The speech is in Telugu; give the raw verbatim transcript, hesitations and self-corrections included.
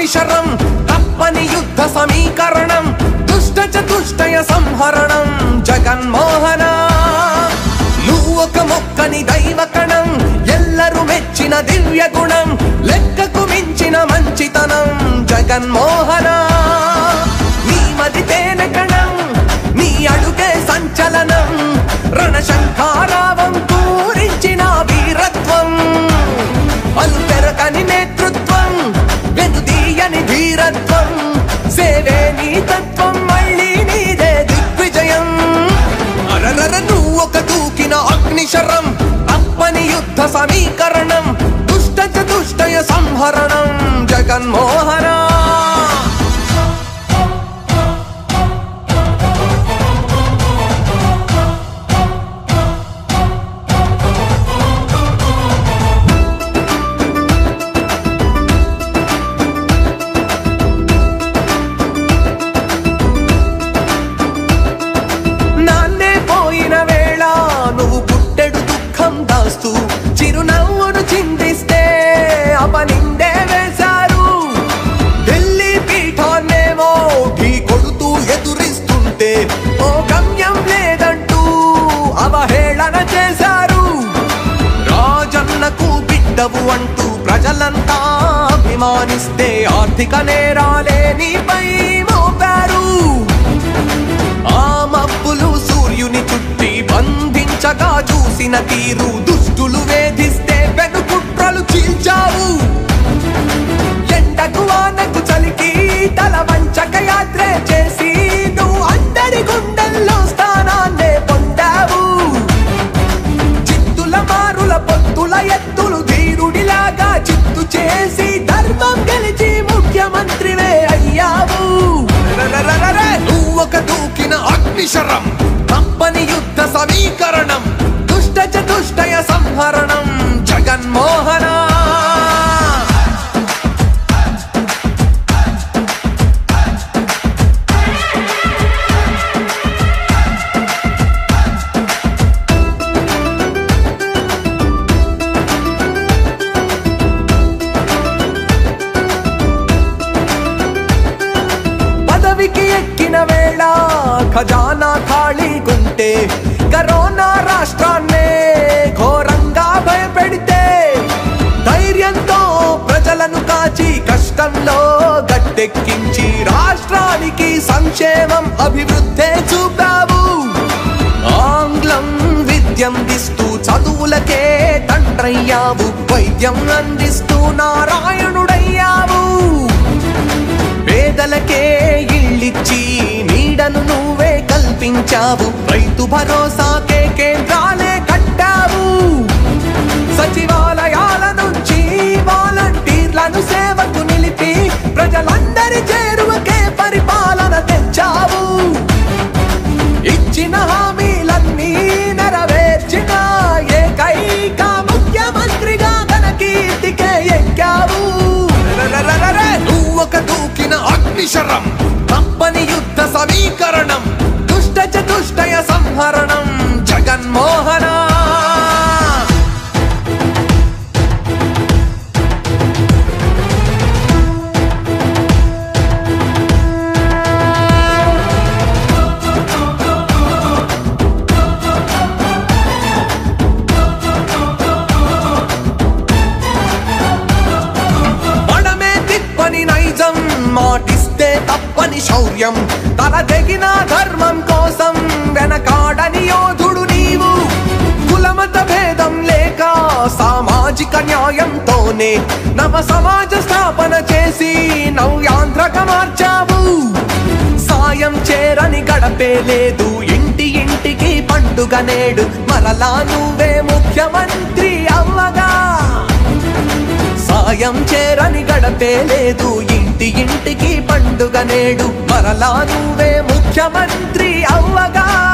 అగ్నిశరం తప్పని యుద్ధ సమీకరణం దుష్ట చతుష్టయ సంహరణం జగన్మోహన నువ్వు ఒక మొక్కని దైవకణం ఎల్లరూ మెచ్చిన దివ్య గుణం లెక్కకు మించిన మంచితనం జగన్మోహన నీ మది తేనె కణం నీ అడుగే సంచలనం రణశంఖారావం పూరించిన వీరత్వం అలుపెరకని నేతృత్వం వెనుదీయని ధీరత్వం సేవే నీ తత్వం మళ్ళీ నీదే దిగ్విజయం అరరర నువ్వు ఒక దూకిన అగ్నిశరం తప్పని యుద్ధ సమీకరణం దుష్ట చతుష్టయ సంహరణం జగన్మోహన చిరునవ్వును చిందిస్తే అపనిందే వేశారు ఢిల్లీ పీఠాన్నేమో ఢీ కొడుతూ ఎదురిస్తుంటే ఓ గమ్యం లేదంటూ అవహేళన చేశారు రాజన్నకు బిడ్డవు అంటూ ప్రజలంతా అభిమానిస్తే ఆర్థిక నేరాలే నీపై మోపారు ఆ మబ్బులు సూర్యుని చుట్టి బంధించగా చూసిన తీరు దుష్టులు వేధిస్తే వెనుకుట్రలు చీల్చావు ఎండకు వానకు చలికి తల వంచక యాత్రే చేసి నువ్వు అందరి గుండెల్లో స్థానాన్నే పొందావు చిత్తుల మారుల పొత్తుల ఎత్తులు ధీరుడిలాగా చిత్తు చేసి ధర్మం గెలిచి ముఖ్యమంత్రివే అయ్యావు నువ్వు ఒక దూకిన అగ్నిశరం తప్పని యుద్ధ సమీకరణం దుష్ట చతుష్టయ సంహరణం జగన్మోహన పదవికి ఎక్కిన వేళ ఖజానా ఖాళీగుంటే కరోనా రాష్ట్రాన్నే ఘోరంగా భయపెడితే ధైర్యంతో ప్రజలను కాచి కష్టంలో గట్టెక్కించి రాష్ట్రానికి సంక్షేమం అభివృద్ధే చూపావు ఆంగ్లం విద్యందిస్తూ చదువులకే తండ్రయ్యావు వైద్యం అందిస్తూ నారాయణుడయ్యావు పేదలకే ఇళ్ళిచ్చి నీడను నువ్వే కల్పించావు రైతు భరోసాకే కేంద్రాలే కట్టావు సచివాలయాల నుంచి వాలంటీర్లను సేవకు నిలిపి ప్రజలందరి చేరువకే పరిపాలన తెచ్చావు ఇచ్చిన హామీలన్నీ నెరవేర్చిన ఏకైక ముఖ్యమంత్రిగా తన కీర్తికే ఎక్కావు నువ్వు ఒక దూకిన అగ్నిశరం తప్పని యుద్ధ సమీకరణం దుష్ట చతుష్టయ సంహరణం జగన్మోహన మాటిస్తే తప్పని శౌర్యం తల తెగిన ధర్మం కోసం వెనకాడని యోధుడు నీవు కులమత భేదం లేక సామాజిక న్యాయంతోనే నవ సమాజ స్థాపన చేసి నవ్యాంధ్రక మార్చావు సాయం చేరని గడపే లేదు ఇంటి ఇంటికి పండుగ నేడు మరలా నువ్వే ముఖ్యమంత్రి అవ్వగా సాయం చేరని గడపే లేదు ఇంటి ఇంటికి పండుగ నేడు మరలా నువ్వే ముఖ్యమంత్రి అవ్వగా